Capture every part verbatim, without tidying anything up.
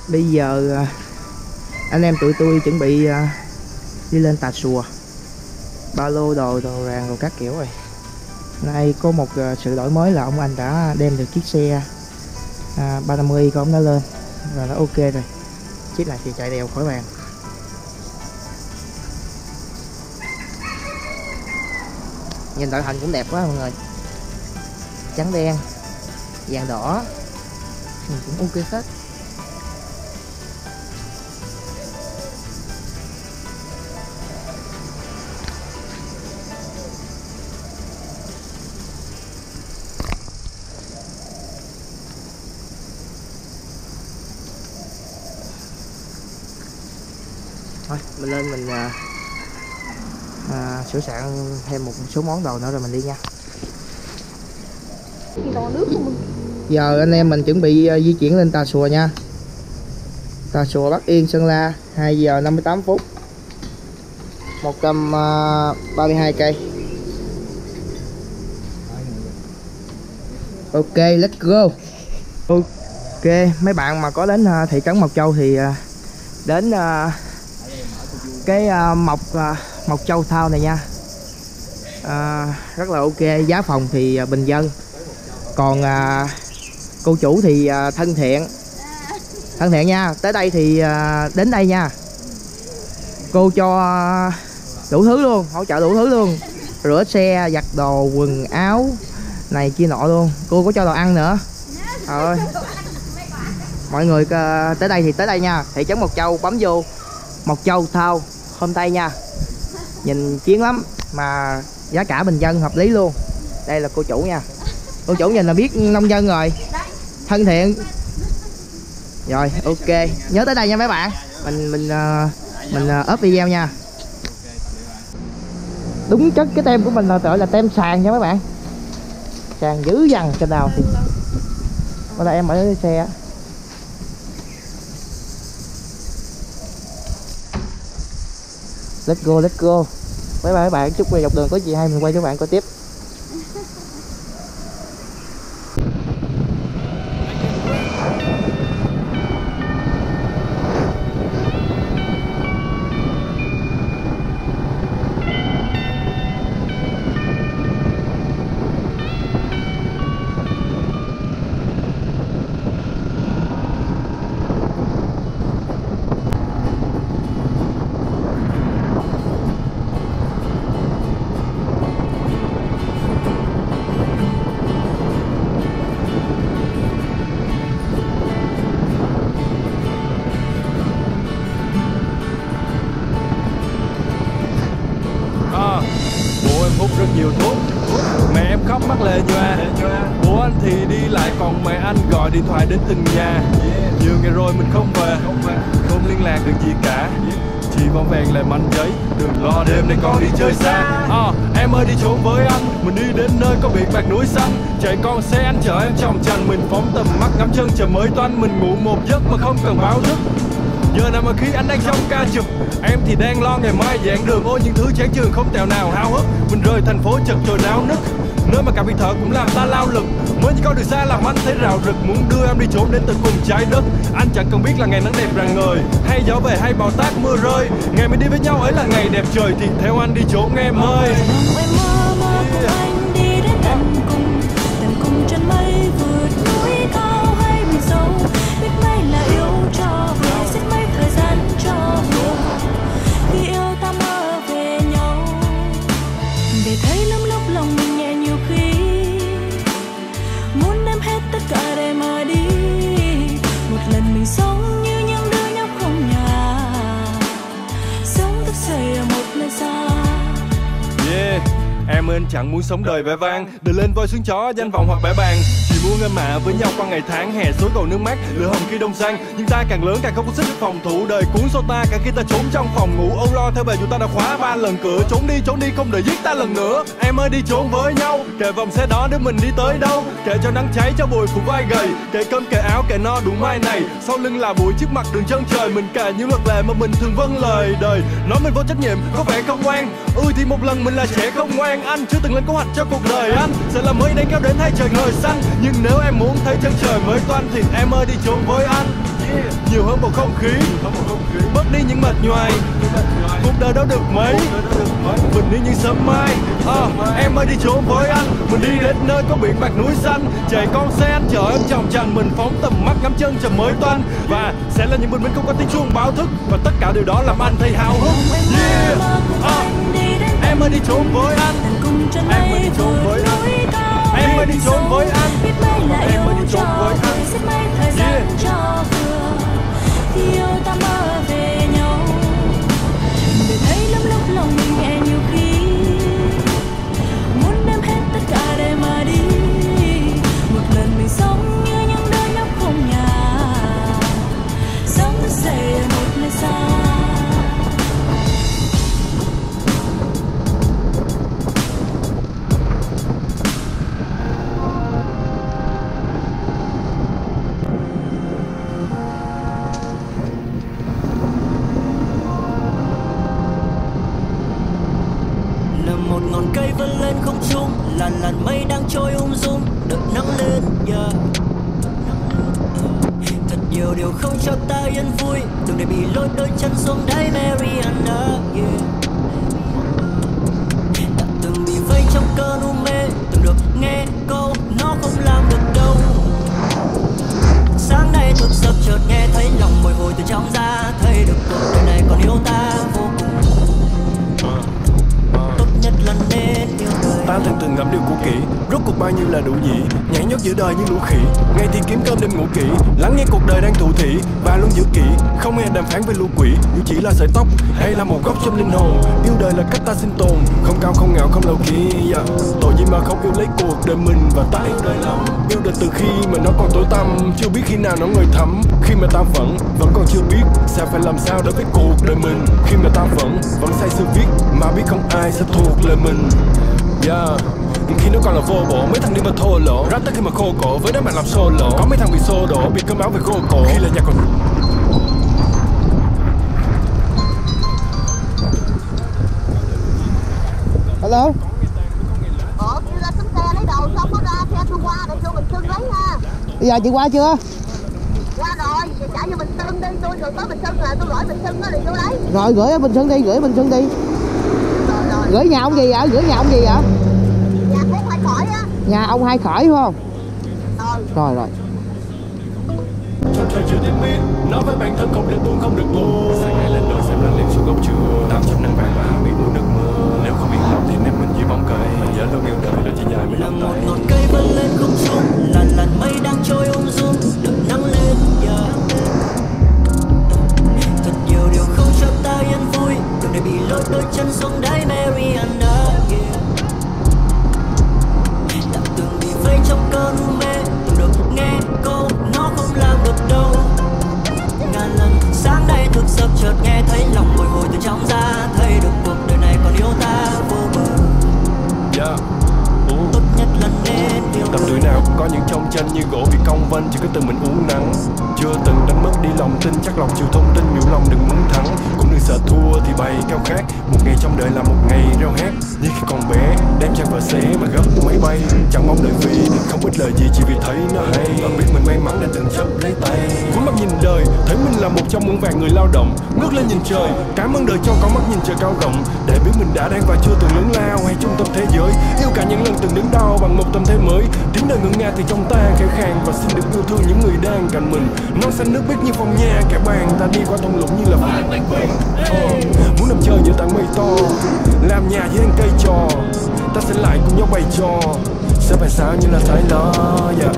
Bây giờ anh em tụi tôi chuẩn bị đi lên Tà Xùa. Ba lô đồ đồ ràng rồi các kiểu rồi. Nay có một sự đổi mới là ông anh đã đem được chiếc xe à, ba năm mươi của ông đã lên và nó ok rồi. Chiếc này thì chạy đèo khỏi bàn. Nhìn đội hình cũng đẹp quá mọi người. Trắng đen, vàng đỏ, cũng ok hết. Thôi mình lên mình à, à, sửa soạn thêm một số món đồ nữa rồi mình đi nha. Giờ anh em mình chuẩn bị uh, di chuyển lên Tà Xùa nha. Tà Xùa Bắc Yên Sơn La, hai giờ năm mươi tám phút, một trăm ba mươi hai cây. Ok, let's go. Ok, mấy bạn mà có đến uh, thị trấn Mộc Châu thì uh, đến uh, cái uh, Mộc uh, Mộc Châu Town này nha. Uh, rất là ok, giá phòng thì uh, bình dân. Còn uh, cô chủ thì uh, thân thiện. Thân thiện nha. Tới đây thì uh, đến đây nha. Cô cho uh, đủ thứ luôn, hỗ trợ đủ thứ luôn. Rửa xe, giặt đồ, quần áo này kia nọ luôn. Cô có cho đồ ăn nữa. Thôi. Mọi người uh, tới đây thì tới đây nha. Thị trấn Mộc Châu, bấm vô Mộc Châu Town homestay nha. Nhìn chiến lắm mà giá cả bình dân hợp lý luôn. Đây là cô chủ nha. Cô chủ nhìn là biết nông dân rồi. Thân thiện. Rồi ok, nhớ tới đây nha mấy bạn. Mình mình uh, mình uh, up video nha. Đúng chất cái tem của mình là gọi là tem sàn nha mấy bạn. Sàn dữ dằn trên đầu thì. Ở đây em ở xe. Let's go, let's go. Bye bye các bạn, chúc về dọc đường có gì hay mình quay cho các bạn coi tiếp. Rất nhiều thuốc, mẹ em khóc mắt lệ nhòa, bố anh thì đi lại còn mẹ anh gọi điện thoại đến từng nhà. Nhiều ngày rồi mình không về, không liên lạc được gì cả, chỉ vỏn vẹn lại mảnh giấy. Đừng lo đêm nay con đi chơi xa. À, em ơi đi trốn với anh, mình đi đến nơi có biển bạc núi xanh. Chạy con xe anh chở em chồng chành, mình phóng tầm mắt ngắm chân trời mới toanh. Mình ngủ một giấc mà không cần báo thức. Giờ nào mà khi anh đang trong ca trực, em thì đang lo ngày mai giảng đường. Ôi những thứ chán trường không tèo nào háo hức. Mình rời thành phố chật chội náo nức, nơi mà cả việc thở cũng làm ta lao lực. Mới như con đường xa làm anh thấy rào rực, muốn đưa em đi trốn đến tận cùng trái đất. Anh chẳng cần biết là ngày nắng đẹp rạng ngời, hay gió về hay bão táp mưa rơi. Ngày mình đi với nhau ấy là ngày đẹp trời, thì theo anh đi trốn em ơi. Em ơi anh chẳng muốn sống đời vẻ vang, đời lên voi xuống chó, danh vọng hoặc bẻ bàn. Chỉ muốn em mạ với nhau qua ngày tháng hè, suối cầu nước mát, lửa hồng khi đông sang. Nhưng ta càng lớn càng không có sức phòng thủ, đời cuốn sâu ta càng khi ta trốn trong phòng ngủ. Âu lo theo bề dù ta đã khóa ba lần cửa, trốn đi trốn đi không đợi giết ta lần nữa. Em ơi đi trốn với nhau, kệ vòng xe đó để mình đi tới đâu. Kệ cho nắng cháy cho bụi phủ vai gầy, kệ cơm kệ áo kệ no đủ mai này. Sau lưng là bụi trước mặt đường chân trời, mình kể những luật lệ mà mình thường vâng lời. Đời nói mình vô trách nhiệm có vẻ không ngoan, ừ thì một lần mình là trẻ không ngoan. Anh chưa từng lên kế hoạch cho cuộc đời anh, sẽ là mới đang kéo đến hay trời ngời xanh. Nhưng nếu em muốn thấy chân trời mới toanh thì em ơi đi trốn với anh. nhiều hơn bầu không khí, bớt đi những mệt nhoài, cuộc đời đâu được mấy, mình đi như sớm mai. À, em ơi đi trốn với anh, mình đi đến nơi có biển bạc núi xanh, chạy con xe anh chở em chòng chành, mình phóng tầm mắt ngắm chân trời mới toanh, và sẽ là những bình minh không có tiếng chuông báo thức, và tất cả điều đó làm anh thấy hào hứng. Yeah. À, em ơi đi trốn với anh, em ơi đi trốn với anh, em ơi đi trốn với anh, em ơi đi trốn với anh. Yeah. Yêu ta mơ về nhau, để thấy lắm lúc lòng mình nghe nhiều khi muốn đem hết tất cả để mà đi. Một lần mình sống như những đứa nhóc không nhà, sống thức dậy ở một nơi xa. Một ngọn cây vươn lên không trung, làn làn mây đang trôi ung dung, đợi nắng lên. Yeah. Thật nhiều điều không cho ta yên vui, đừng để bị lôi đôi chân xuống đáy Mariana. Yeah. Ta từng bị vây trong cơn u mê, từng được nghe câu nó không làm được đâu. Sáng nay thức giấc chợt nghe thấy lòng bồi hồi từ trong ra, thấy được cuộc đời này còn yêu ta vô cùng. Ta từng từng ngẫm điều cũ kỹ, rốt cuộc bao nhiêu là đủ nhỉ? Nhảy nhót giữa đời như lũ khỉ, ngày thì kiếm cơm đêm ngủ kỹ, lắng nghe cuộc đời đang thụ thị và luôn giữ kỹ, không nghe đàm phán với lũ quỷ. Dù chỉ là sợi tóc hay là một góc trong linh hồn, yêu đời là cách ta sinh tồn, không cao không ngạo không lâu kỳ. Yeah. Tội gì mà không yêu lấy cuộc đời mình, và ta yêu đời lắm, yêu đời từ khi mà nó còn tối tăm, chưa biết khi nào nó ngời thắm, khi mà ta vẫn vẫn còn chưa biết sẽ phải làm sao đối với cuộc đời mình, khi mà ta vẫn vẫn say sưa viết mà biết không ai sẽ thuộc lời mình. Yeah. Khi nó còn là vô bổ, mấy thằng đi mà thô lỗ, rap tới khi mà khô cổ với đám bạn làm solo, có mấy thằng bị xô đổ, bị cơm áo về khô cổ, khi là nhạc còn hello. Ủa, kêu ra xuống xe lấy đồ xong có ra xe tôi qua để vô Bình Xuân lấy ha. Bây giờ chị qua chưa? Qua rồi, giờ chạy vô Bình Xuân đi, tôi rồi tới Bình Xuân là tôi gửi Bình Xuân nó liền vô lấy. Rồi gửi ở Bình Xuân đi, gửi ở Bình Xuân đi. Rồi rồi. Gửi nhà ông gì vậy? Gửi nhà ông gì vậy? Nhà cũng phải khỏi á. Nhà ông Hai Khởi phải không? Rồi. Rồi rồi. Cho trời chưa đến biết, nói với bản thân không được buồn không được buồn. Sáng ngày lên đồi xem nắng lên xuống góc trường, tám trăm nắng vàng và bị uống nước mưa. Nếu không yên lòng thì nếp mình dưới bóng cây, mình nhớ luôn yêu đời là chỉ dài mới Là nắm một tay. ngọn cây vươn lên không trung, làn làn mây đang trôi ung dung, đợi nắng lên. Yeah. Thật nhiều điều không cho ta yên vui, đừng để bị lôi đôi chân xuống đáy Mariana. Yeah. Ta từng bị vây trong cơn u mê, từng được nghe câu nó không làm được đâu. Ngàn lần sáng nay thức giấc chợt nghe thấy lòng bồi hồi từ trong ra, thấy được cuộc đời này còn yêu ta vô bờ. Yeah. Tốt nhất là nên yêu Tầm đời. tuổi nào cũng có những trong tranh như gỗ bị cong vênh, chỉ có từng mình uống nắng. Chưa từng đánh mất đi lòng tin, chắc lòng chịu thông tin, miệng lòng đừng muốn thắng, cũng đừng sợ thua thì bay cao khát. Một ngày trong đời là một ngày reo hét, như khi còn bé đem trang vợ xé mà gấp máy bay. Chẳng mong đợi vì không ít lời gì, chỉ vì thấy nó hay và biết mình may mắn nên từng chấp lấy tay. Cúi mắt nhìn đời, thấy mình là một trong muôn vàng người lao động, ngước lên nhìn trời, cảm ơn đời cho có mắt nhìn trời cao rộng, để biết mình đã đang và chưa từng lớn lao hay trung tâm thế giới. Yêu cả những lần từng đứng đau bằng một tâm thế mới, tiếng đời ngưỡng ngà thì trong ta khẽ khàng, và xin được yêu thương những người đang cạnh mình. Non xanh nước biếc như phong nha kẻ bàn, ta đi qua thung lũng như là vàng bạc bạc. Muốn nằm chơi giữa tảng mây to, làm nhà với anh cây trò, ta sẽ lại cùng nhau bày trò, sẽ phải sao như là thái lo. Yeah.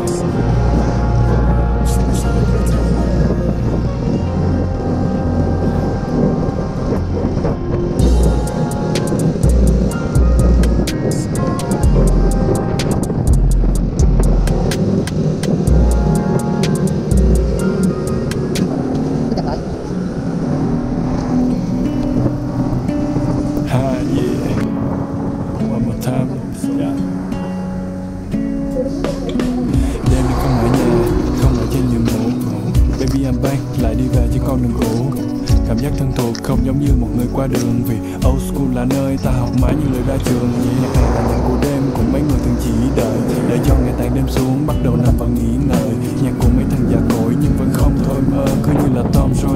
Lại đi về trên con đường cũ, cảm giác thân thuộc không giống như một người qua đường, vì old school là nơi ta học mãi như lời ra trường. Nhạc này là nhạc của đêm cùng mấy người thường chỉ đợi, để cho ngày tàn đêm xuống bắt đầu nằm và nghỉ ngơi. Nhạc của mấy thằng già cỗi nhưng vẫn không thôi mơ.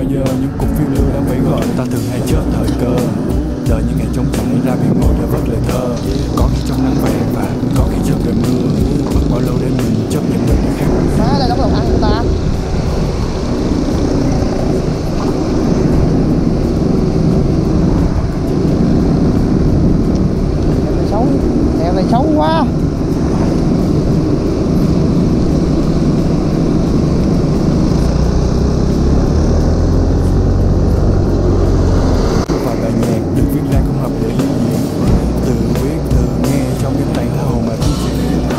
giờ những cuộc phiêu lưu đang vẫy gọi, ta thường hay chớp thời cơ, đợi những ngày trống trải ra biển ngồi để vớt lời thơ. Có khi trong nắng vàng và có khi trong trời mưa, mất bao lâu để mình chấp nhận mình khác. Má đây đóng lòng ăn của ta. Đèo này xấu, đèo này xấu quá. Và bài nhạc được viết ra không hợp để lưu diện, từ viết từ nghe trong cái tàn hầu mà tôi chỉ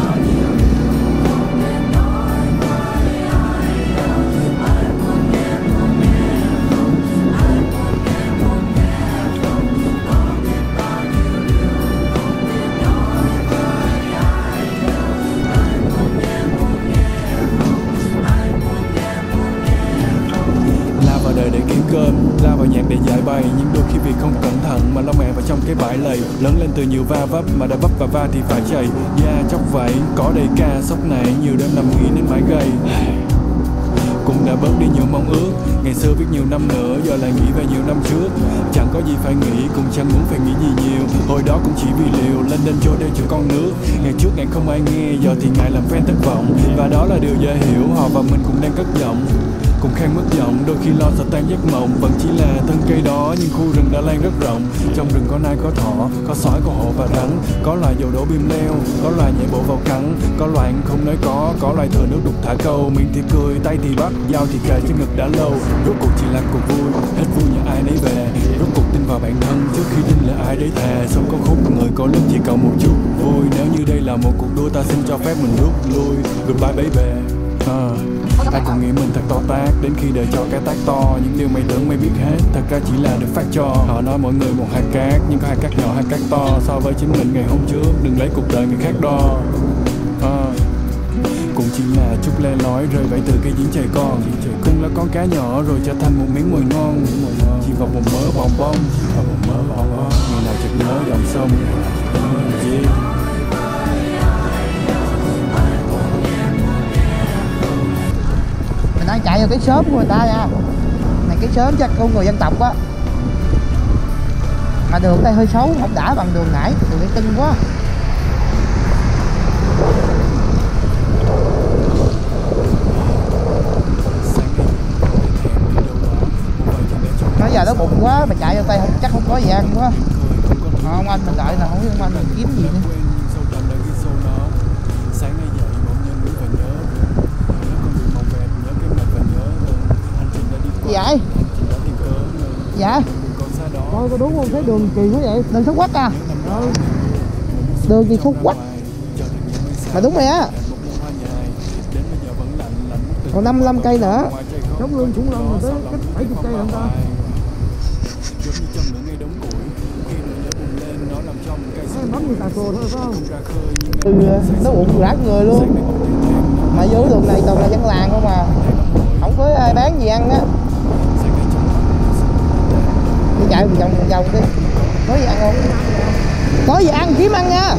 đời để kiếm cơm, lao vào nhạc để giải bày. Nhưng đôi khi vì không cẩn thận mà lo mẹ vào trong cái bãi lầy. Lớn lên từ nhiều va vấp mà đã vấp và va thì phải chảy. Da chóc vậy, có đầy ca sốc này, nhiều đêm nằm nghỉ nên mãi gầy. Cũng đã bớt đi nhiều mong ước, ngày xưa viết nhiều năm nữa, giờ lại nghĩ về nhiều năm trước. Chẳng có gì phải nghĩ, cũng chẳng muốn phải nghĩ gì nhiều. Hồi đó cũng chỉ vì liều, lên đên trôi đeo chữ con nước. Ngày trước ngài không ai nghe, giờ thì ngài làm fan thất vọng. Và đó là điều dễ hiểu, họ và mình cũng đang cất giọng. Cùng khen mất giọng, đôi khi lo sợ tan giấc mộng. Vẫn chỉ là thân cây đó, nhưng khu rừng đã lan rất rộng. Trong rừng có nai có thỏ, có sói có hổ và rắn. Có loài dầu đổ bìm leo, có loài nhảy bộ vào cắn. Có loài không nói có, có loài thừa nước đục thả câu. Miệng thì cười, tay thì bắt, dao thì kề trên ngực đã lâu. Rốt cuộc chỉ là cuộc vui, hết vui nhà ai nấy về. Rốt cuộc tin vào bản thân, trước khi tin là ai đấy thề. Sống có khúc người có lúc chỉ cầu một chút vui. Nếu như đây là một cuộc đua, ta xin cho phép mình rút lui. Goodbye baby. À, ai cũng nghĩ mình thật to tát, đến khi đời cho cái tác to. Những điều mày tưởng mày biết hết, thật ra chỉ là được phát cho. Họ nói mỗi người một hạt cát, nhưng có hạt cát nhỏ hạt cát to. So với chính mình ngày hôm trước, đừng lấy cuộc đời người khác đo. À, cũng chỉ là chút le lói rơi vãi từ cây giếng trời con. Từng là con cá nhỏ rồi trở thành một miếng mồi ngon. Chỉ vào một mớ bong bong, vào một mớ bong bong. Ngày nào chợt nhớ dòng sông. Yeah. Mình đang chạy vào cái xóm của người ta nha. Này cái xóm chắc của người dân tộc á. Mà đường đây hơi xấu, không đã bằng đường nãy, đường đây tưng quá. Nói giờ nó bụng quá, mà chạy vô tay chắc không có gì ăn quá. Ờ, ông anh mình đợi là không biết ông anh mình kiếm gì nữa. Gì vậy? Dạ. Coi có đúng không? Thấy đường kỳ quá vậy? Đường Phú Quốc à? Ừ. Đường gì Phú Quốc? Mà đúng rồi á. Còn năm mươi lăm cây nữa. Sống lưng khủng long mà tới cách bảy mươi cây lận ta. Em bấm như tà cồ thôi phải không? Ừ, nó bụng rã người luôn. Mà vô đường này toàn là dân làng không à. Không có ai bán gì ăn á. Đi chạy một vòng một vòng đi. Có gì ăn không? Có gì ăn kiếm ăn nha.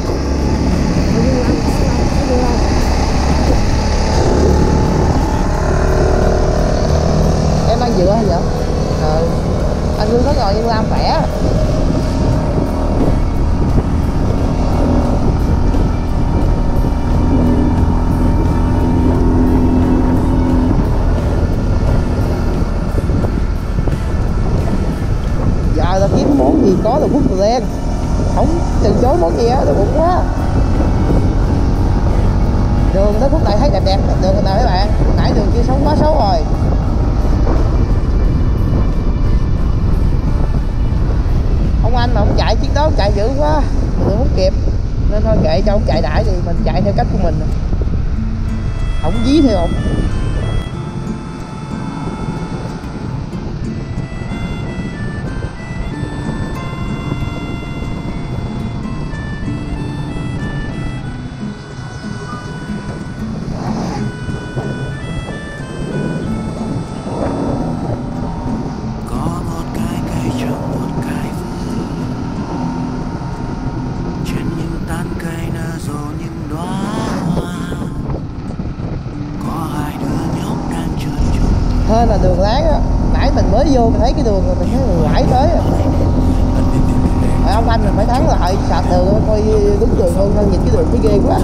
Em ăn dừa hả vậy? Ờ. Anh Hương có ngồi nhưng làm khỏe. Giờ là kiếm món gì có là phút từ đen. Không từ chối món gì á, tôi bụng quá. Đường tới phút này thấy đẹp đẹp, đường nào mấy bạn. Nãy đường kia xấu quá xấu rồi. Ông anh mà không chạy chiếc đó chạy dữ quá, mình không kịp. Nên thôi kệ cho ông chạy đại thì mình chạy theo cách của mình. Không dí theo ông. Hên là đường láng á, Nãy mình mới vô mình thấy cái đường rồi mình thấy người lái tới rồi. Mà ông anh mình phải thắng lại sạc đường coi đúng đường hơn hơn nhìn cái đường cái ghê quá.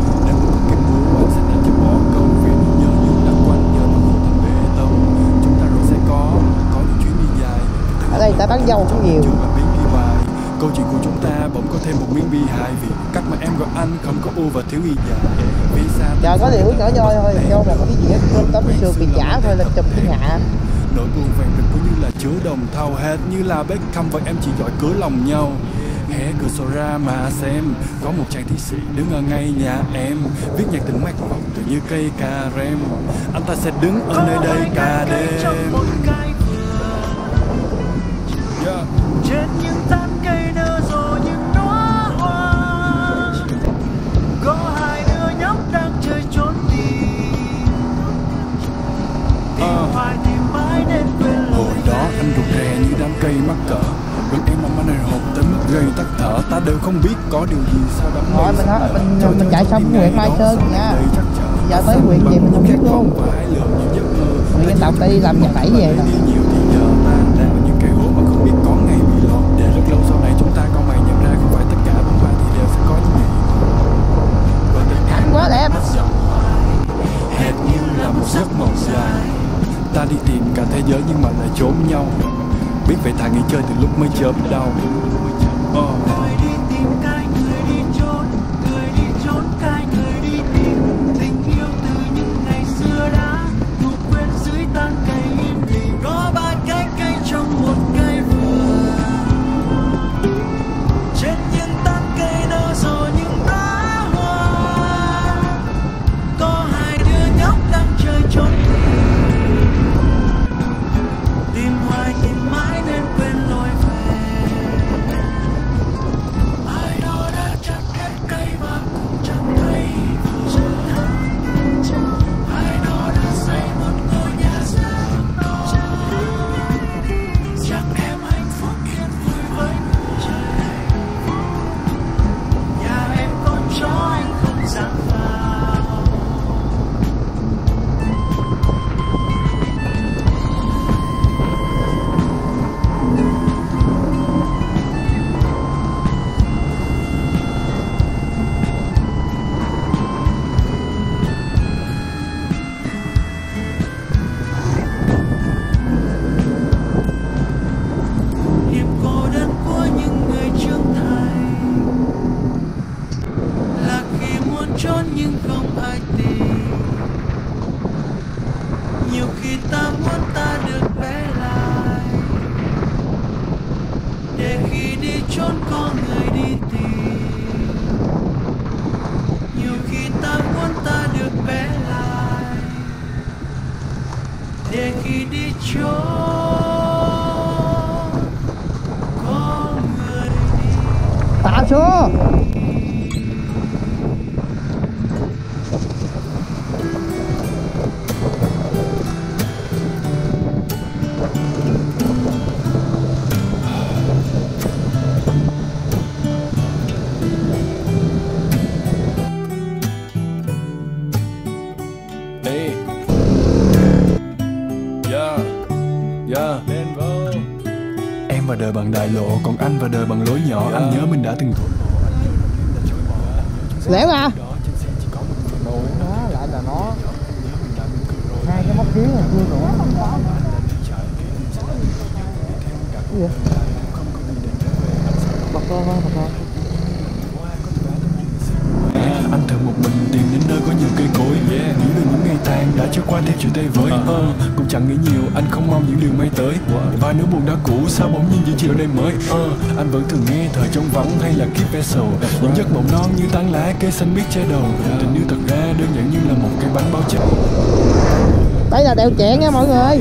Ở đây ta bán dâu cũng nhiều. Câu chuyện của chúng ta bỗng có thêm một miếng bi hài vì cách mà em gọi anh không có u và thiếu y dài. Vì sao giờ có điều nhỏ nhoi thôi, cho một cái gì hết tấm sườn bị giả thôi là chụp thiên hạ. Nỗi buồn vàng rực cũng như là chứa đồng thau hết như là Beckham và em chỉ giỏi cưới lòng nhau. Hé cửa sổ ra mà xem, có một chàng thi sĩ đứng ở ngay nhà em, viết nhạc tình mát mỏng tự như cây cà rem. Anh ta sẽ đứng ở nơi đây cả đêm. Yeah. Trên những tán cây nở rộ những đóa hoa, có hai đứa nhóc đang chơi trốn tìm, tìm hoài tìm mãi nên quên lời. Hồi đó anh rụt rè như đám cây mắc cỡ, gần em làm anh hồi hộp tới mức gây tắc thở. Ta đều không biết có điều gì sau đám mây. Thôi mình hết mình mình chạy xong huyện Mai Sơn nha. Giờ tới huyện gì mình không biết luôn. Huyện Dân Tộc đi làm nhà bảy về nè. Quá đẹp. Hệt như là một giấc mộng dài, ta đi tìm cả thế giới nhưng mà lại trốn nhau. Biết vậy thà nghỉ chơi từ lúc mới chớp đầu. Oh. Người đi tìm cái, người đi trốn, người đi trốn cái, người đi tìm tình yêu từ những ngày xưa đã ngủ quên dưới tán cây im lìm. Có ba cái cây trong một cây vườn, trên những tán cây nở rộ những đóa hoa, có hai đứa nhóc đang chơi trốn tìm, tìm hoài tìm mãi nên quên lối về. Ai đó đã chặt hết cây và cũng chẳng thấy vườn, ai đó đã xây một ngôi nhà rất to, chắc em hạnh phúc yên vui với người trời. Nhà em con chó anh không dám vào. Niềm cô đơn của những người trưởng thành là khi muốn trốn nhưng không ai tìm. Nhiều khi ta muốn ta được bé lại, để khi đi trốn có người đi tìm. Nhiều khi ta muốn ta được bé lại, để khi đi trốn có người đi. Tạ xuống. Ê. Yeah. Yeah. Em và đời bằng đại lộ, còn anh và đời bằng lối nhỏ. Yeah. Anh nhớ mình đã từng thổ lộ. Lẻo à. Đó lại là nó. Hai cái móc kiến này chưa đủ. Cái gì? Bật con thôi, bật con. Anh thường một mình tìm đến nơi có nhiều cây cối, yeah. Nghĩ về những ngày tàn đã trôi qua theo chiều tây với, uh, cũng chẳng nghĩ nhiều, anh không mong những điều may tới. Và nếu buồn đã cũ sao bỗng nhiên những chiều đây mới, uh, anh vẫn thường nghe thời trong vắng hay là Keep Vessel. Những giấc mộng non như tán lá cây xanh biếc che đầu. Tình yêu thật ra đơn giản như là một cái bánh bao chảo. Đây là đèo Chẹn nha mọi người.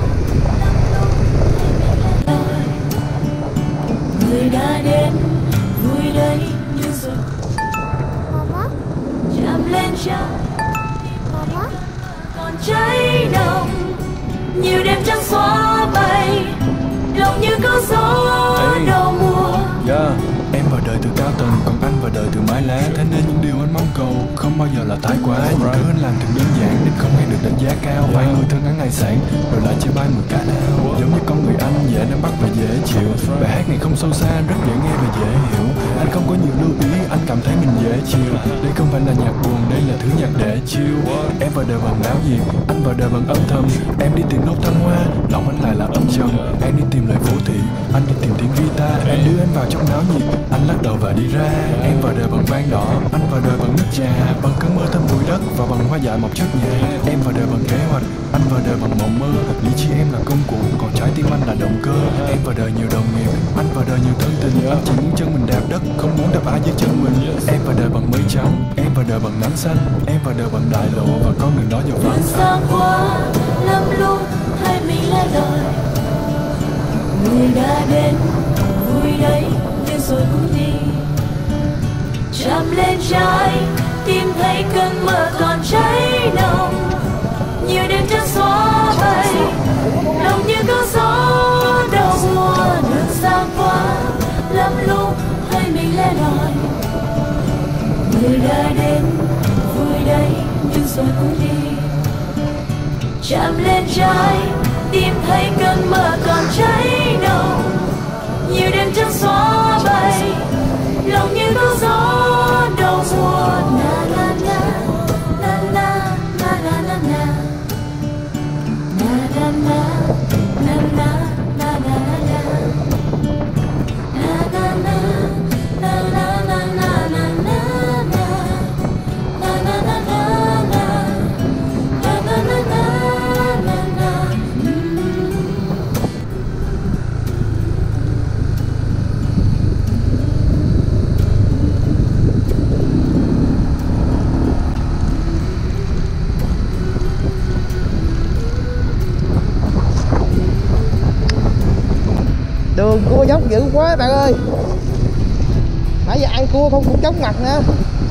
Người đã đến vui đây như rồi chạm lên trán còn cháy nồng nhiều đêm trắng xóa bay lòng như cơn gió đầu mùa. Yeah. Em vào đời từ cao tầng, còn anh vào đời từ mái lá. Thế nên những điều anh mong cầu không bao giờ là thái quá. Những thứ anh làm thường đơn giản nên không nghe được đánh giá cao. Vài người thương ngắn ngày sản rồi lại chơi bay mười cả nào. Giống như con người anh dễ nắm bắt và dễ chịu. Bài hát này không sâu xa, rất dễ nghe và dễ hiểu. Anh không có nhiều lưu ý, anh cảm thấy mình dễ chịu. Đây không phải là nhạc buồn, đây là thứ nhạc để chill. Em vào đời bằng náo nhiệt, anh vào đời bằng âm thầm. Em đi tìm nốt thăng hoa, lòng anh lại là âm trầm. Em đi tìm lời phố thị, anh đi tìm tiếng guitar. Em đưa anh vào trong náo nhiệt, anh lắc đầu và đi ra. Em vào đời bằng vang đỏ, anh vào đời bằng nước trà, bằng cơn mưa thơm bụi đất và bằng hoa dại mọc trước nhà. Em vào đời bằng kế hoạch, anh vào đời bằng mộng mơ. Lý trí em là công cụ, còn trái tim anh là động cơ. Em vào đời nhiều đồng nghiệp, anh vào đời nhiều thân tình. Anh chỉ muốn chân mình đạp đất, không muốn đạp ai dưới chân mình. Em vào đời bằng mây trắng, em vào đời bằng nắng xanh. Em vào đời bằng đại lộ và con đường đó giờ vắng. Xa quá lắm lúc hai mình lẻ loi, người đã đến vui đấy nhưng rồi cũng đi. Chạm lên trái tim thấy cơn mơ còn cháy nồng, nhiều đêm trắng xóa bay lòng như có gió đầu mùa. Đường xa quá lắm lúc hai mình lẻ loi, người đã đến vui đấy nhưng rồi cũng đi. Chạm lên trái tim thấy cơn mơ còn cháy nồng, nhiều đêm trắng xóa bay lòng như có gió đầu mùa. Na na na na na na na na na na na na na na na na Đường cua dốc dữ quá bạn ơi. Nãy giờ ăn cua không cũng chóng mặt nữa.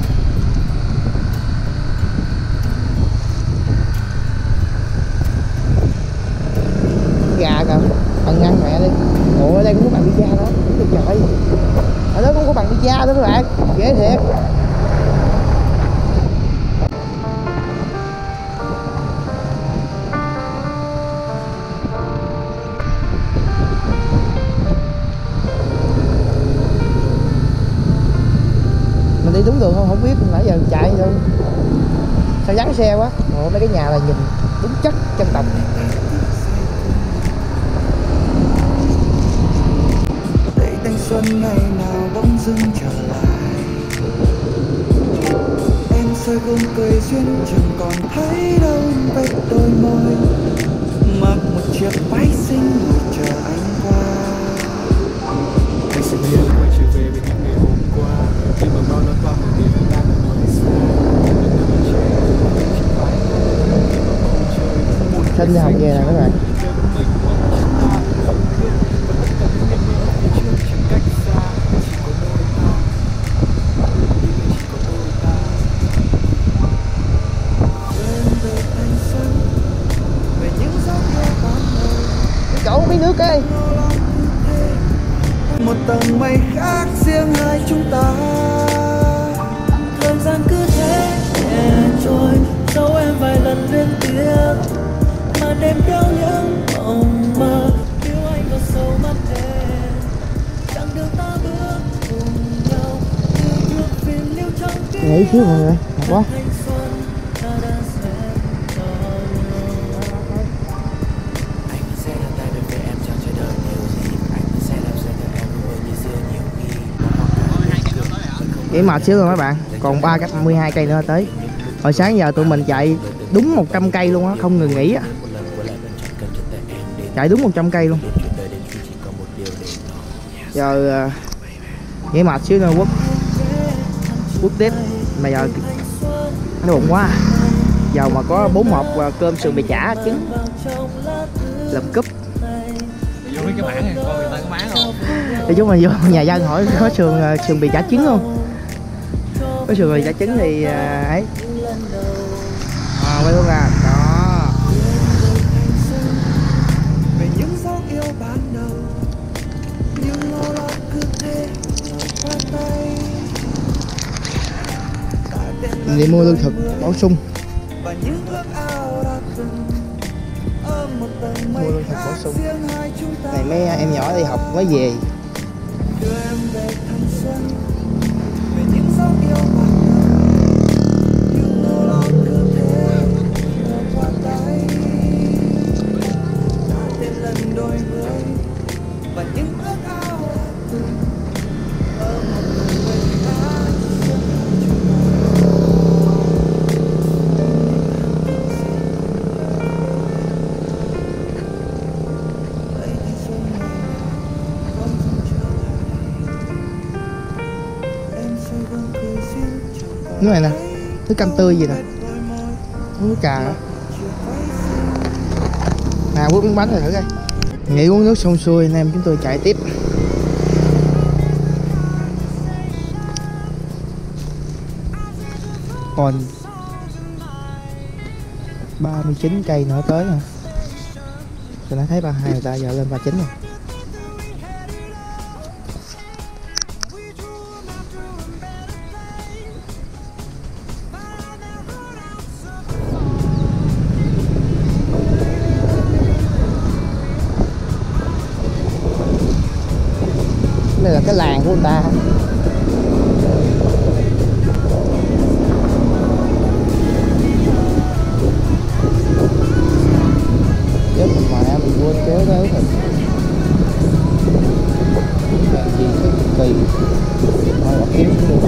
Gà kìa, ăn ngăn mẹ đi. Ủa ở đây cũng có bằng pizza đó. Trời, ở đó cũng có bằng pizza đó các bạn. Dễ thiệt. Đi đúng đường không không biết, nãy giờ chạy đâu sao vắng xe quá. Ồ, mấy cái nhà là nhìn đúng chất chân tộc. Để thanh xuân ngày nào bỗng dưng trở lại, em soi gương cười duyên chẳng còn thấy đâu vết đôi môi, mặc một chiếc váy xinh ngồi chờ anh qua. Anh sẽ biết quay trở về với những ngày hôm qua, khi mà bao năm qua mình tìm đang ở nơi xa. Sinh đi học về nè các bạn. Cậu biết nước ơi. Một tầng mây khác riêng hai chúng ta, thời gian cứ thế nhẹ trôi, dẫu em vài lần liên tiếp mà đêm kéo những mộng mơ, yêu anh vào sâu mắt em. Chặng đường ta bước cùng nhau như thước phim lưu trong ký Nghỉ xíu mọi người, mệt quá. thanh xuân ta đã xem tròn. Anh sẽ đặt tay về phía em chẳng chờ đợi điều gì, anh sẽ làm sẽ theo em luôn như xưa nhiều khi. Chỉ mệt xíu rồi mấy bạn, còn ba trăm mươi hai cây nữa tới. Hồi sáng giờ tụi mình chạy đúng một trăm cây luôn á, không ngừng nghỉ á. Chạy đúng một trăm cây luôn. Giờ uh, nghỉ mệt xíu nữa quất quất tiếp. Mà giờ nó bụng quá. Giờ mà có bốn hộp uh, cơm sườn bì chả trứng làm cúp. Vô mấy cái mảng này coi người ta có máng không? Để chúng mình vô nhà dân hỏi có sườn uh, sườn bì chả trứng không? Có sườn bì chả trứng thì uh, ấy. À, quay luôn à. Đó. về những giấc yêu ban đầu, nhưng ngô lo cứ thế qua tay. đi mua lương thực bổ sung. và những ước ao đã từng ở một tầng mây Mua lương thực bổ sung. riêng hai chúng ta. Này mấy em nhỏ đi học mới về. Đưa em về thanh xuân, về những giấc yêu bạc đầu, những nỗi lo cứ thế mùa qua tay. Đã tên lần đôi mươi và những ước ao đã từng ở một tầng mây khác riêng chúng ta. Vậy thì xuân này vẫn không trở lại. Em sẽ vẫn cười duyên chẳng còn Nước này nè, nước cam tươi gì nè, đôi môi. uống nước trà nữa. Chiều váy xinh Nè quất miếng bánh này thử coi. Nghỉ uống nước xong xuôi anh em chúng tôi chạy tiếp. Còn ba mươi chín cây nữa tới nè. Tôi đã thấy ba mươi hai người ta, giờ lên ba mươi chín rồi. Đây là cái làng của người ta. Chết mình mẹ mình quên kéo tới rồi. Làm gì cái kỳ. Thôi là kiếm luôn.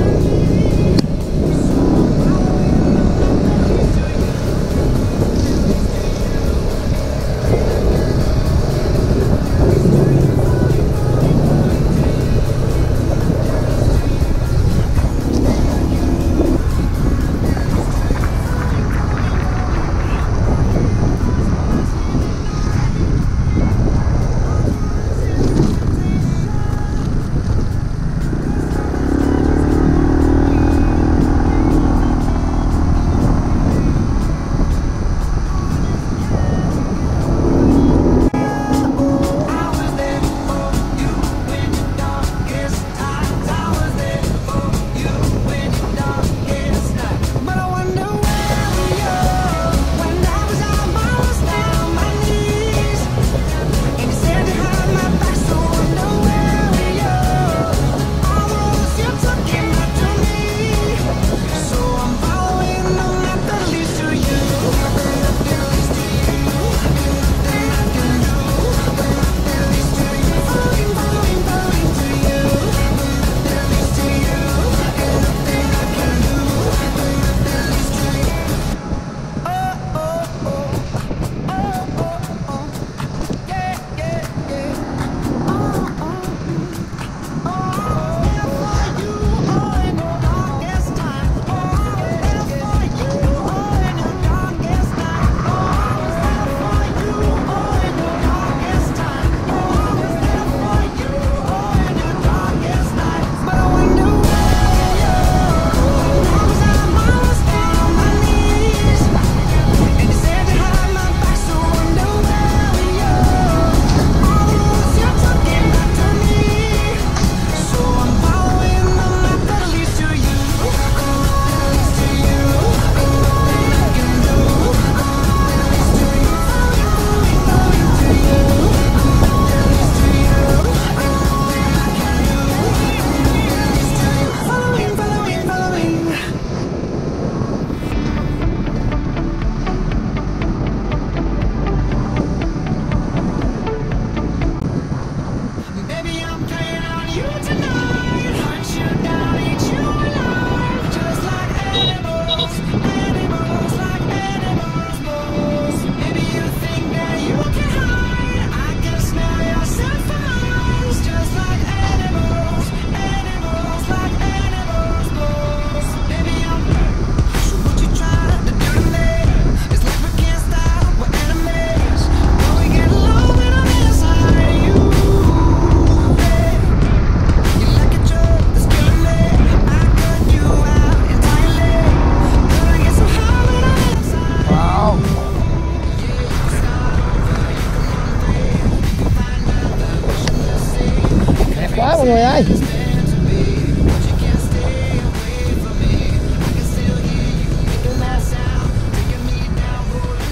mọi người ơi.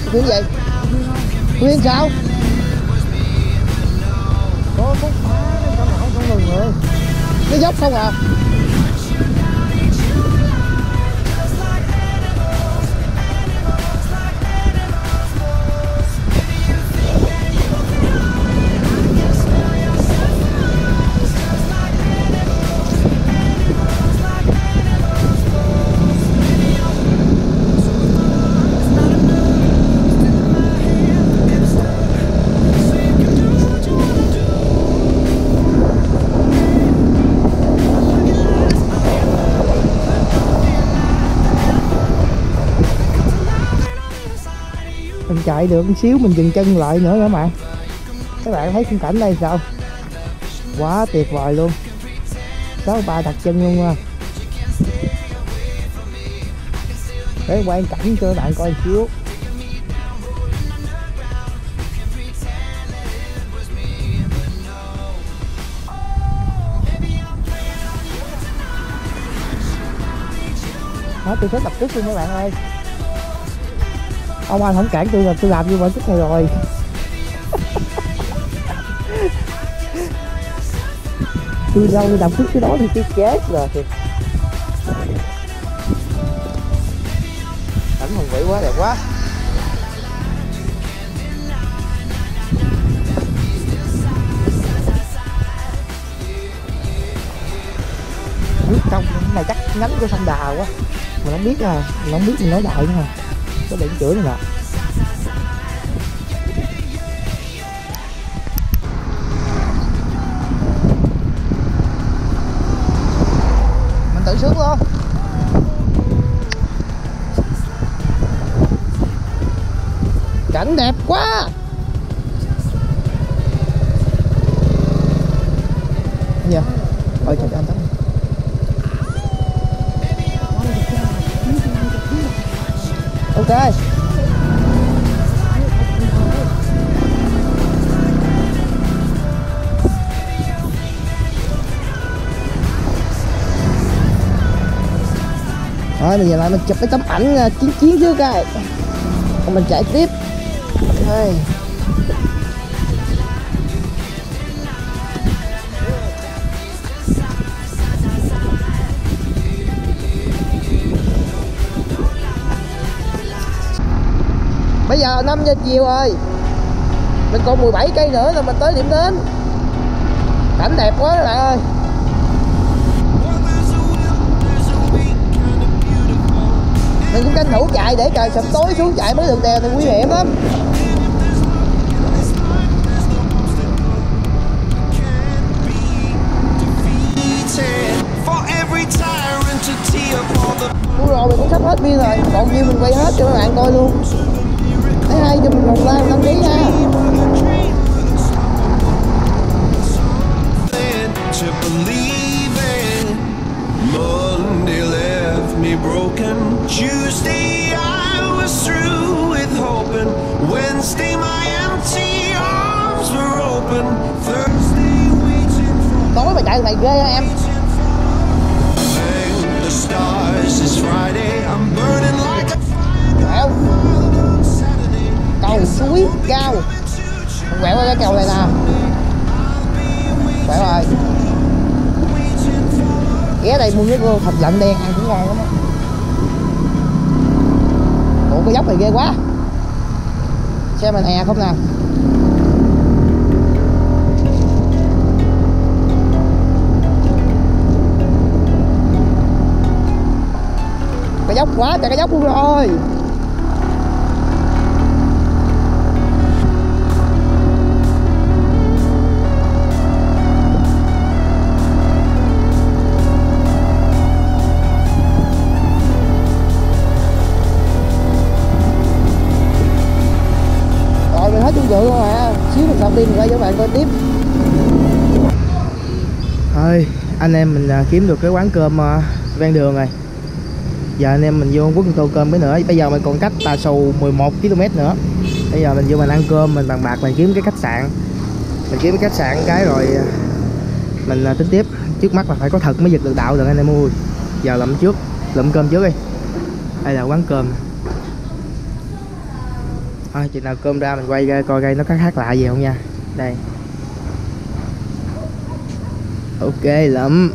Nguyên gì? Nguyên sao? Có phút phá nên sao mà không không ngừng rồi. Nó dốc không à? Mình chạy được một xíu mình dừng chân lại nữa các bạn. Các bạn thấy khung cảnh đây sao? Quá tuyệt vời luôn. Sáu ba đặt chân luôn nha. Để quay cảnh cho các bạn coi một xíu. Đó, tôi thích đập trước luôn các bạn ơi. Ông anh không cản tôi là tôi làm như vậy chút này rồi. Tôi đâu tôi đập trước cái đó thì tôi chết rồi. Cảnh hùng vĩ quá, đẹp quá. Nước trong cái này chắc nhánh của sông Đà quá. Mình không biết à, mình không biết mình nói đại nữa mà. Có điện chữa nữa nè. Mình tự sướng luôn. Cảnh đẹp quá. Dạ. Ôi trời anh tắm. Ok. Rồi bây giờ lại mình chụp cái tấm ảnh chiến chiến trước coi. Còn mình chạy tiếp. Đây. Bây giờ năm giờ chiều rồi. Mình còn mười bảy cây nữa là mình tới điểm đến. Cảnh đẹp quá các bạn ơi. Mình cũng tranh thủ chạy để trời sập tối xuống chạy mấy đường đèo thì nguy hiểm lắm. Đúng rồi, mình cũng sắp hết pin rồi. Còn nhiêu mình quay hết cho các bạn coi luôn. Thấy hay cho mình một like đăng ký nha. Monday left me broken. Tuesday I was through with hoping. Wednesday my empty arms were open. Thursday waiting for. Tối mà chạy này ghê hả em? The stars is Friday. I'm burning like a Quẹo. Cầu suối cao. Mình quẹo qua cái cầu này nè. Quẹo rồi. Ghé đây mua cái cô thịt lợn đen ăn cũng ngon lắm á. Ủa cái dốc này ghê quá. Xe mình hè không nè. Cái dốc quá, chạy cái dốc luôn rồi. Rồi luôn à, xíu mình xong đi mình quay cho các bạn coi tiếp. Thôi anh em mình kiếm được cái quán cơm ven đường rồi. Giờ anh em mình vô quất tô cơm cái nữa. Bây giờ mình còn cách Tà Xù mười một ki lô mét nữa. Bây giờ mình vô mình ăn cơm, mình bàn bạc mình kiếm cái khách sạn. Mình kiếm cái khách sạn cái rồi mình tính tiếp. Trước mắt là phải có thật mới giật được đạo được anh em ơi. Giờ lượm trước, lượm cơm trước đi. Đây là quán cơm. Thôi chừng nào cơm ra mình quay ra coi cây nó có khác lạ gì không nha. Đây. Ok lắm.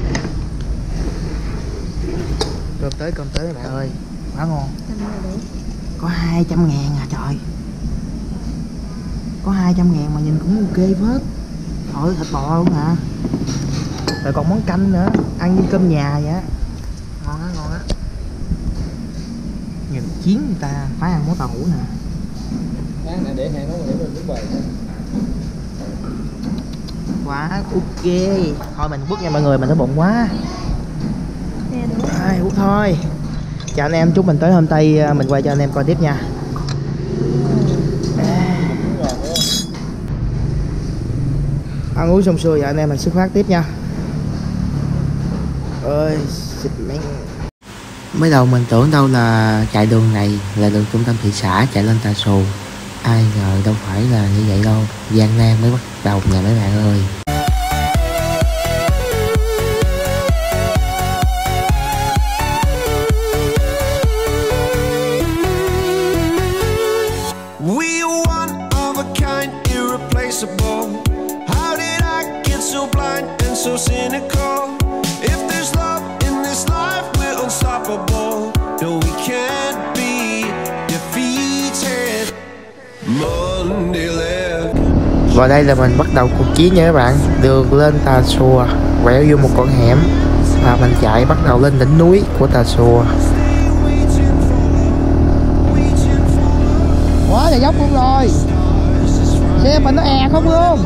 Cơm tới cơm tới bạn ơi. Quá ngon. Có hai trăm ngàn à trời. Có hai trăm ngàn mà nhìn cũng ok phết. Thôi thịt bò luôn hả? Rồi còn món canh nữa. Ăn như cơm nhà vậy á. Ngon á ngon á. Nhìn chiến người ta phải ăn món tàu hũ nè. Để hai món để mình đứng bày. Quá ok. Thôi mình bước nha mọi người, mình đói bụng quá. Ai hút thôi. Chào anh em, chúc mình tới hôm Tây mình quay cho anh em coi tiếp nha. Ăn uống xong xuôi anh em mình xuất phát tiếp nha. Ơi xịt mấy. Mới đầu mình tưởng đâu là chạy đường này là đường trung tâm thị xã chạy lên Tà Xù. Ai ngờ đâu phải là như vậy đâu. Gian nan mới bắt đầu nè mấy bạn ơi. We are one of a kind, irreplaceable. How did I get so blind and so cynical? If there's love in this life, we're unstoppable. No, we can't be defeated. Monday left. Và đây là mình bắt đầu cuộc chiến nha các bạn. Đường lên Tà Xùa, quẹo vô một con hẻm và mình chạy bắt đầu lên đỉnh núi của Tà Xùa. Quá là dốc luôn rồi. Xe mình nó è không luôn.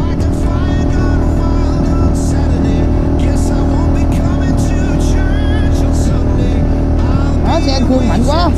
Đó, xe anh Phương mạnh quá.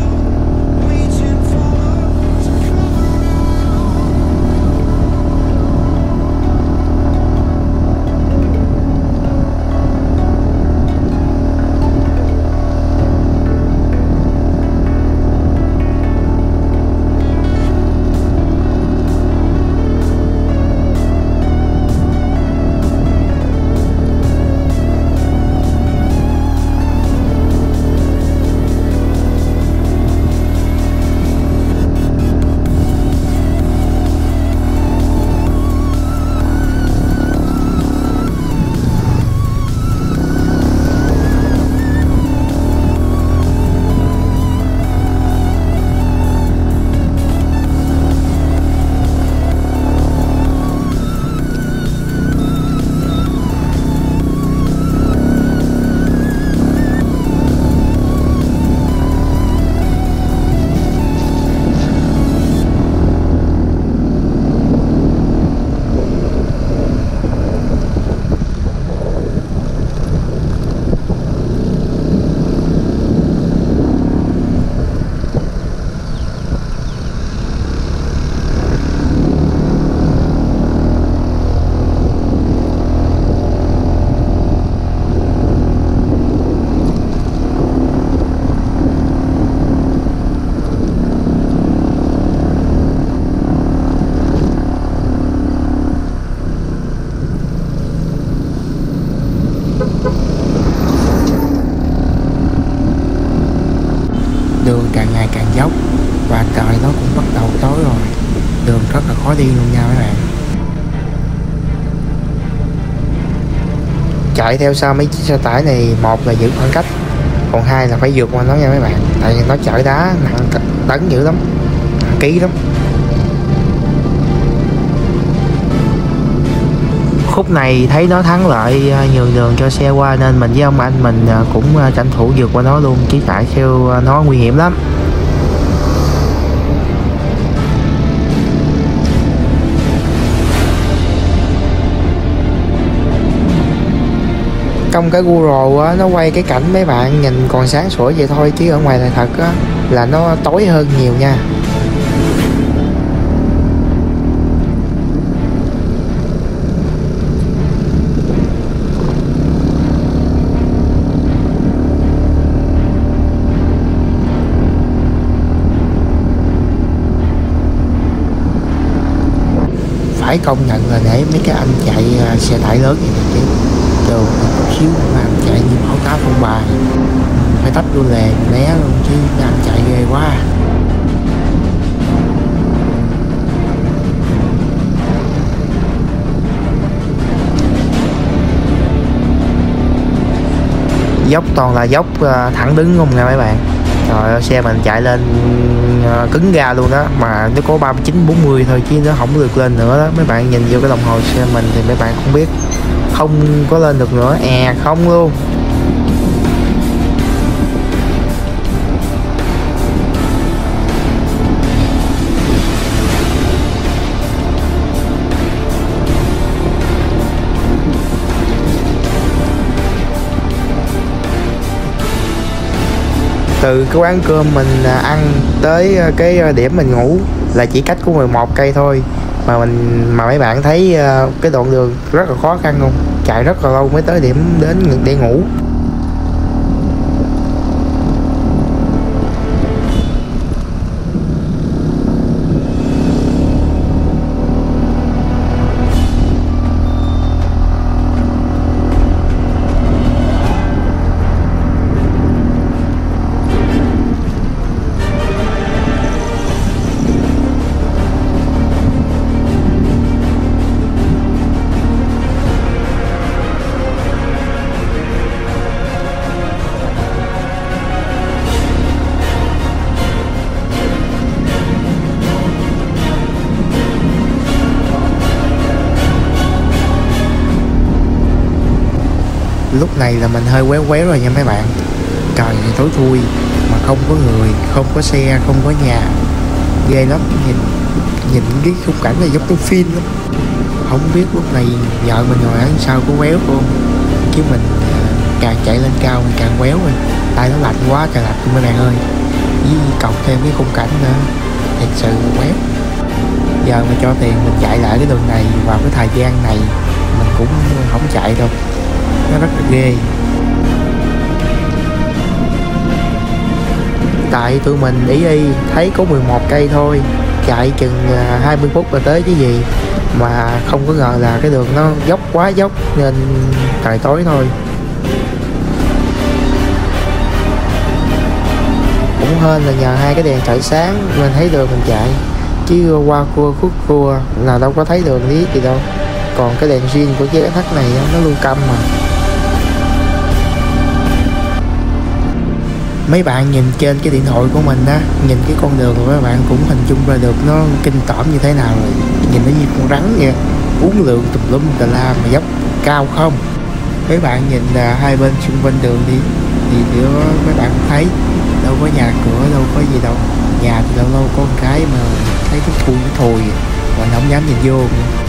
Đường càng ngày càng dốc và trời nó cũng bắt đầu tối rồi. Đường rất là khó đi luôn nha mấy bạn. Chạy theo sau mấy chiếc xe tải này, một là giữ khoảng cách, còn hai là phải vượt qua nó nha mấy bạn. Tại vì nó chở đá nặng tấn dữ lắm, nặng ký lắm. Khúc này thấy nó thắng lợi nhường đường cho xe qua nên mình với ông anh mình cũng tranh thủ vượt qua nó luôn, chứ chạy theo nó nguy hiểm lắm. Trong cái GoPro á, nó quay cái cảnh mấy bạn nhìn còn sáng sủa vậy thôi, chứ ở ngoài là thật á, là nó tối hơn nhiều nha. Phải công nhận là để mấy cái anh chạy xe tải lớn như này chứ đường một xíu mà anh chạy như bão táp phong ba, phải tách vô lề né luôn chứ anh chạy ghê quá. Dốc toàn là dốc thẳng đứng không nha mấy bạn. Rồi xe mình chạy lên cứng ga luôn đó, mà nó có ba mươi chín bốn mươi thôi chứ nó không được lên nữa đó. Mấy bạn nhìn vô cái đồng hồ xe mình thì mấy bạn cũng biết không có lên được nữa, è không luôn. Từ cái quán cơm mình ăn tới cái điểm mình ngủ là chỉ cách có mười một cây thôi, mà mình mà mấy bạn thấy cái đoạn đường rất là khó khăn không, chạy rất là lâu mới tới điểm đến để ngủ. Lúc này là mình hơi quéo quéo rồi nha mấy bạn. Trời tối thui mà không có người, không có xe, không có nhà, ghê lắm. Nhìn nhìn cái khung cảnh này giống trong phim lắm. Không biết lúc này vợ mình ngồi ở sau có quéo không, chứ mình càng chạy lên cao mình càng quéo rồi. Tay nó lạnh quá trời lạnh mấy bạn ơi, với cộng thêm cái khung cảnh nữa thật sự quéo. Giờ mà cho tiền mình chạy lại cái đường này vào cái thời gian này mình cũng không chạy đâu, nó rất là ghê. Tại tụi mình ý y thấy có mười một cây thôi, chạy chừng hai mươi phút là tới chứ gì, mà không có ngờ là cái đường nó dốc quá dốc nên trời tối thôi. Cũng hên là nhờ hai cái đèn chạy sáng mình thấy đường mình chạy, chứ qua cua khúc cua nào đâu có thấy đường lý gì đâu. Còn cái đèn zin của chiếc thắt này nó luôn câm mà. Mấy bạn nhìn trên cái điện thoại của mình á, nhìn cái con đường của các bạn cũng hình dung ra được nó kinh tởm như thế nào rồi. Nhìn nó như con rắn vậy, uốn lượn tùm lum tà la mà dốc cao không. Mấy bạn nhìn là hai bên xung quanh đường đi thì thì mấy bạn cũng thấy đâu có nhà cửa, đâu có gì đâu. Nhà thì lâu lâu có một cái mà thấy cái thui cái thùi mà không dám nhìn vô.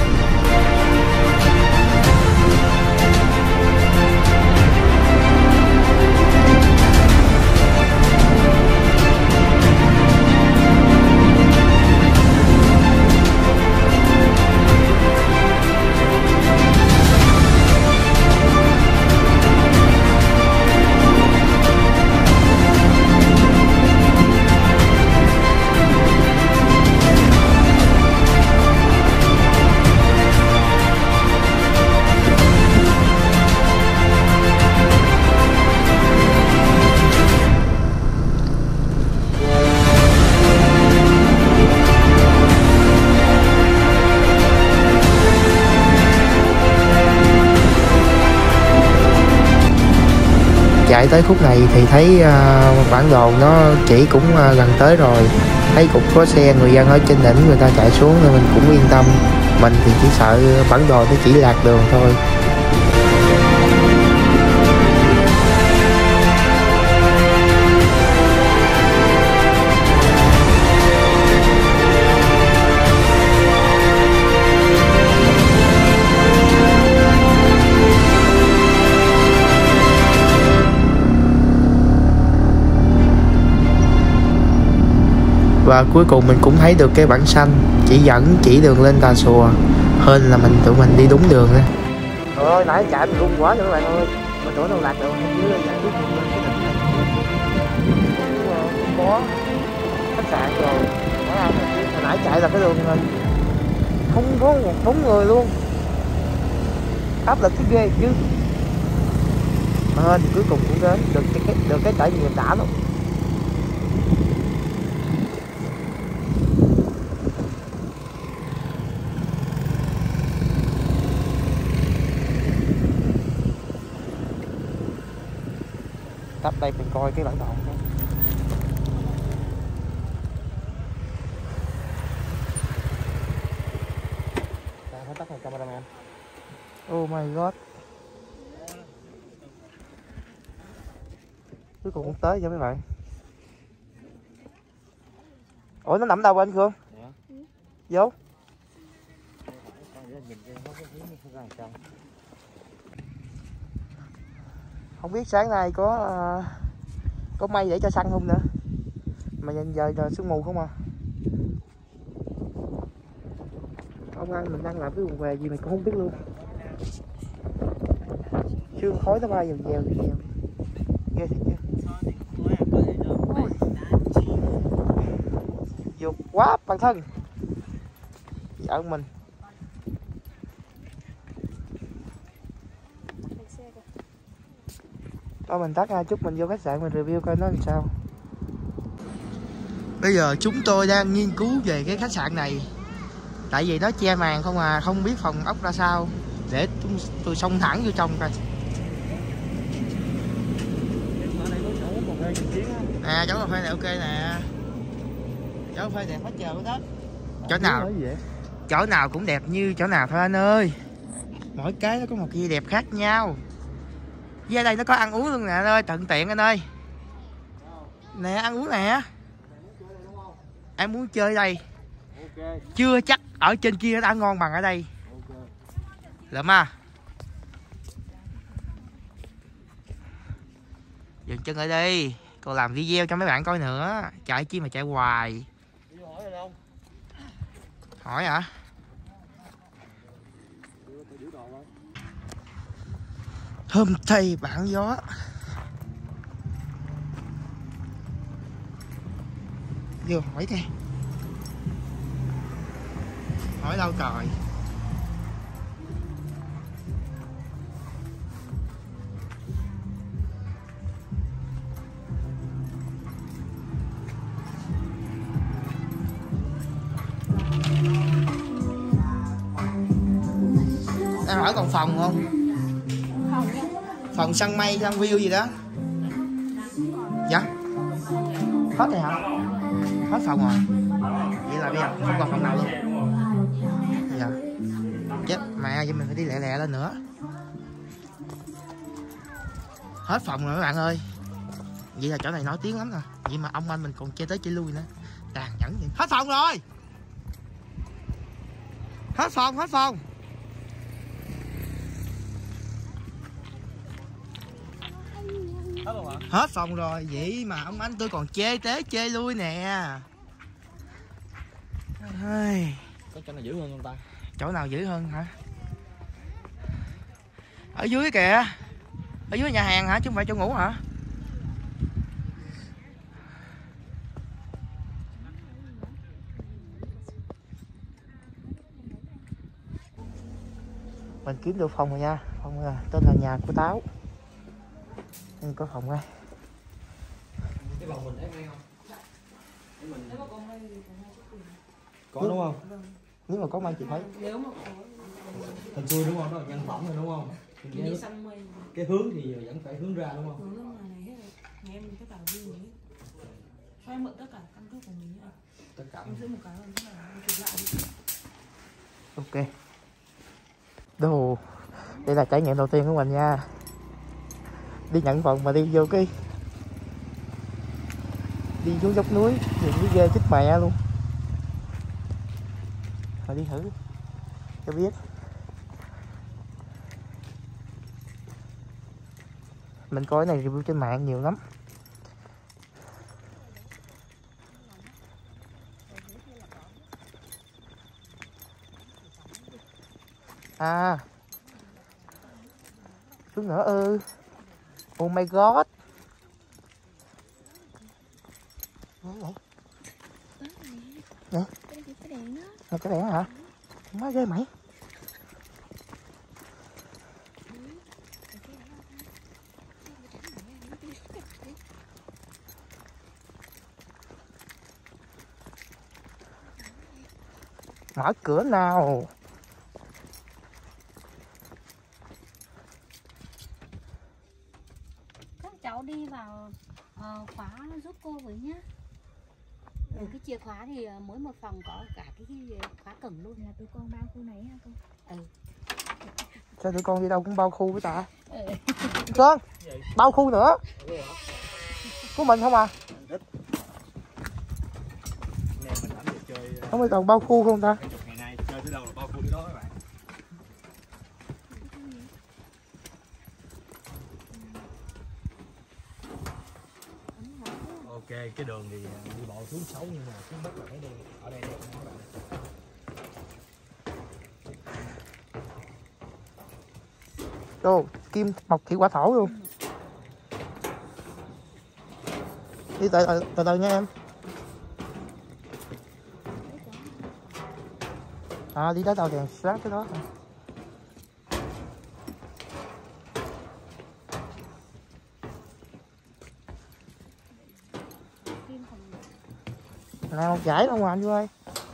Chạy tới khúc này thì thấy uh, bản đồ nó chỉ cũng uh, gần tới rồi, thấy cũng có xe người dân ở trên đỉnh người ta chạy xuống nên mình cũng yên tâm. Mình thì chỉ sợ bản đồ nó chỉ lạc đường thôi. Và cuối cùng mình cũng thấy được cái bảng xanh chỉ dẫn chỉ đường lên Tà Xùa, hên là mình tụi mình đi đúng đường đó. Trời ơi, nãy chạy mình run quá nữa bạn ơi, mình tưởng đâu lạc đường dưới giải quyết lên cái đỉnh này. Có khách sạn rồi, hồi nãy chạy là cái đường này không có một bóng người luôn, áp lực cái ghê chứ. Mà hên cuối cùng cũng đến được cái được cái trải nghiệm đã luôn. tấp đây mình coi cái bản đồ. Phải tắt này cameraman. Oh my god. Cuối cùng cũng tới cho mấy bạn. Ủa nó nằm đâu anh Khương? Vô. Không biết sáng nay có uh, có mây để cho săn không nữa. Mà nhìn giờ là sương mù không à. Ông ăn mình đang làm cái quần què gì mình cũng không biết luôn. Sương khói nó bay dèo dèo dèo. Ghê thiệt chứ. Vô quá bản thân. Vợ mình. Thôi mình tắt ra chút mình vô khách sạn mình review coi nó làm sao. Bây giờ chúng tôi đang nghiên cứu về cái khách sạn này. Tại vì nó che màn không à, không biết phòng ốc ra sao. Để tôi xông thẳng vô trong coi. À chỗ cà phê này ok nè. Chỗ cà phê đẹp hết trời đó. Chỗ nào chỗ nào cũng đẹp như chỗ nào thôi anh ơi. Mỗi cái nó có một cái đẹp khác nhau. Với đây nó có ăn uống luôn nè anh ơi, tận tiện anh ơi. Nè ăn uống nè. Em muốn chơi đây. Okay. Chưa chắc ở trên kia nó đã ngon bằng ở đây. Okay. Lượm à. Dừng chân ở đây. Còn làm video cho mấy bạn coi nữa. Chạy chi mà chạy hoài. Hỏi hả? Hôm thay bản gió. Vô hỏi đi. Hỏi đâu trời. Em hỏi còn phòng không? Phòng nha. Phòng săn mây, săn view gì đó. Dạ. Hết rồi hả? Hết phòng rồi. Vậy là bây giờ không còn phòng nào luôn. Dạ. Chết mẹ vậy mình phải đi lẹ lẹ lên nữa. Hết phòng rồi các bạn ơi. Vậy là chỗ này nổi tiếng lắm rồi. Vậy mà ông anh mình còn chơi tới chơi lui nữa. Tàn nhẫn vậy. Hết phòng rồi. Hết phòng, hết phòng. Hết phòng rồi, vậy mà ông anh tôi còn chê tế chê lui nè. Có chỗ nào dữ hơn không ta? Chỗ nào dữ hơn hả? Ở dưới kìa. Ở dưới nhà hàng hả chứ không phải chỗ ngủ hả? Mình kiếm được phòng rồi nha. Phòng là tên là nhà của Táo. Đây có phòng đây. Cái phòng mình thấy ngay không? Mình... Có đúng không? Nếu mà có mây chị thấy. Hình xui đúng không? Đó là nhân phẩm rồi đúng không? Cái, cái hướng thì vẫn phải hướng ra đúng không? Hướng ra này hết rồi. Ngày em tất cả view ấy. Cho em mượn tất cả căn cước của mình nữa. Tất cả. Em giữ một cái rồi thế nào em chụp lại đi. Ok. Đồ. Đây là trải nghiệm đầu tiên của mình nha. Đi nhận phòng mà đi vô cái đi xuống dốc núi nhìn cái ghê chết mẹ luôn. Mà đi thử cho biết. Mình coi cái này review trên mạng nhiều lắm. À xuống nữa ư. Oh my god. Nè. Nè. Cái đèn đó. Là cái đèn hả? Má ghê mày. Mở cửa nào. cháu đi vào uh, khóa giúp cô với nhá. Ừ, cái chìa khóa thì mỗi một phòng có cả cái, cái khóa cổng luôn. Là tụi con bao khu này hả cô? Ừ. Sao tụi con đi đâu cũng bao khu với ta? Ừ. Sơn, bao khu nữa. Của mình không à? Không biết còn bao khu không ta? Ngày nay chơi tới đâu là bao khu tới đó các bạn. Ok, cái đường thì đi bộ xuống xấu nhưng mà xuống đất là thấy đi ở đây đẹp các bạn. Đồ, kim mọc thủy quả thổ luôn. Đi từ từ từ, từ nha em. À, đi tới tàu đèn sát cái đó. Nào một giải đâu mà anh ơi.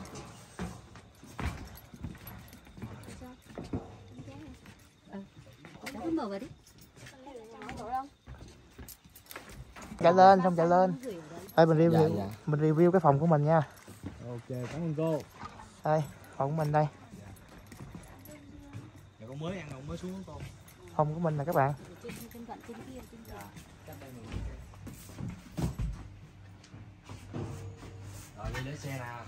Chạy lên xong chạy lên. Đây mình review dạ, dạ. mình review cái phòng của mình nha. Ok, cảm ơn cô. Đây, phòng của mình đây. Dạ, con mới ăn con mới xuống con. Phòng của mình nè các bạn. Rồi đi lấy xe nào.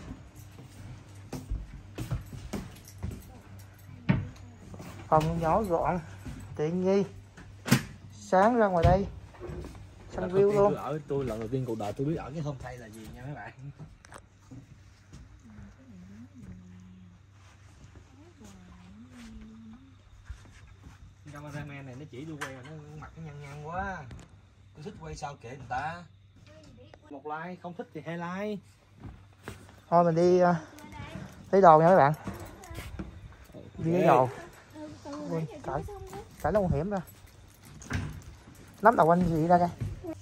Phòng nhỏ gọn, tiện nghi. Sáng ra ngoài đây sân view luôn. Ở tôi lần đầu tiên cuộc đời tôi biết ở cái homestay là gì nha mấy bạn. Cameraman này nó chỉ tôi quay mà nó mặt nó nhăn nhăn quá. Tôi thích quay sao kệ người ta. Một like, không thích thì hai like. Thôi mình đi uh, lấy đồ nha mấy bạn. Đi lấy đồ. Ui, cãi cãi nó nguy hiểm ra. Nắm đầu anh gì ra kìa.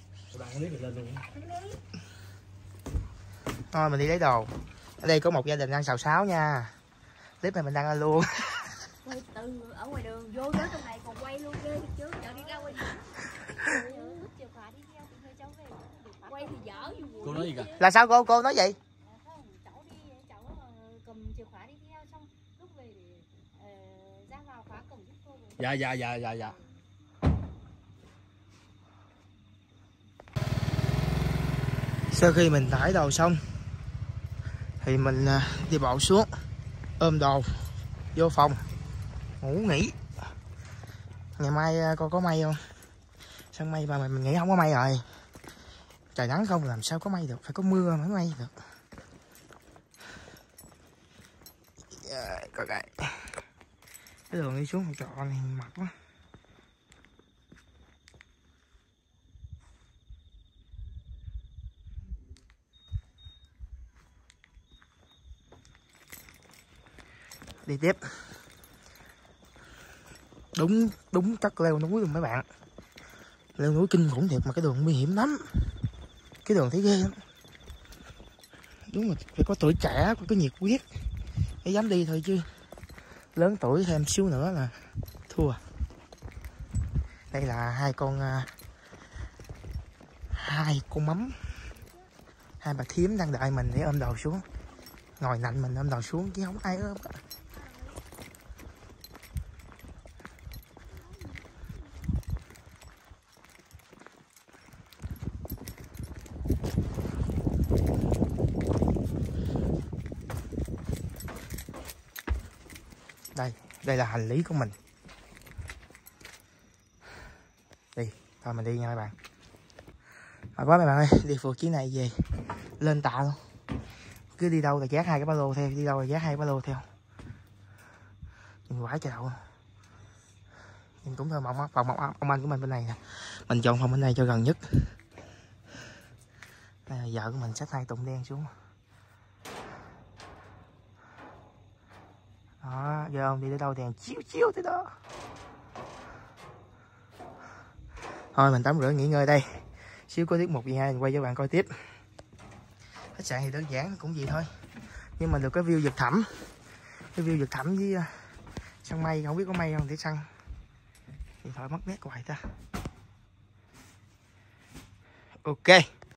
Thôi mình đi lấy đồ. Ở đây có một gia đình ăn xào xáo nha. Clip này mình đăng lên luôn. Từ ở ngoài đường vô tới trong này còn quay luôn ghê chứ, chợ đi ra quay. Chìa khóa đi theo thì hơi cháu về. Quay thì dở dù. Cô nói gì kìa? Là sao cô? Cô nói gì? Không, cháu đi cháu cầm chìa khóa đi theo xong lúc về để ra vào khóa cổng giúp cô. Dạ dạ dạ dạ dạ. Sau khi mình tải đồ xong thì mình đi bộ xuống ôm đồ vô phòng ngủ nghỉ. Ngày mai coi có mây không? Sao mây mà mình nghĩ không có mây rồi. Trời nắng không làm sao có mây được, phải có mưa mới mây được. Coi cái cái đường đi xuống trọ này mệt quá. Đi tiếp. Đúng đúng cắt leo núi luôn mấy bạn. Leo núi kinh khủng thiệt mà cái đường nguy hiểm lắm. Cái đường thấy ghê lắm. Đúng là phải có tuổi trẻ, có cái nhiệt huyết để dám đi thôi chứ lớn tuổi thêm xíu nữa là thua. Đây là hai con uh, hai con mắm, hai bà thím đang đợi mình để ôm đầu xuống, ngồi nạnh mình ôm đầu xuống chứ không ai ôm cả. Đây, đây là hành lý của mình. Đi, thôi mình đi nha mấy bạn. Mệt quá mấy bạn ơi, đi phượt chuyến này về lên tạ luôn. Cứ đi đâu là vác hai cái ba lô theo, đi đâu là vác hai cái ba lô theo. Nhìn quái trời đậu. Nhìn cũng thơ mộng á, phòng ông anh của mình bên này nè. Mình chọn phòng bên này cho gần nhất. Đây là vợ của mình xách hai tụng đen xuống. Đó, giờ ông đi tới đâu đèn chiếu chiếu tới đó. Thôi mình tắm rửa nghỉ ngơi đây. Xíu có tiết mục gì hay mình quay cho bạn coi tiếp. Khách sạn thì đơn giản cũng gì thôi. Nhưng mà được cái view vực thẳm. Cái view vực thẳm với uh, săn mây, không biết có mây không để săn. Điện thoại mất nét hoài ta. Ok.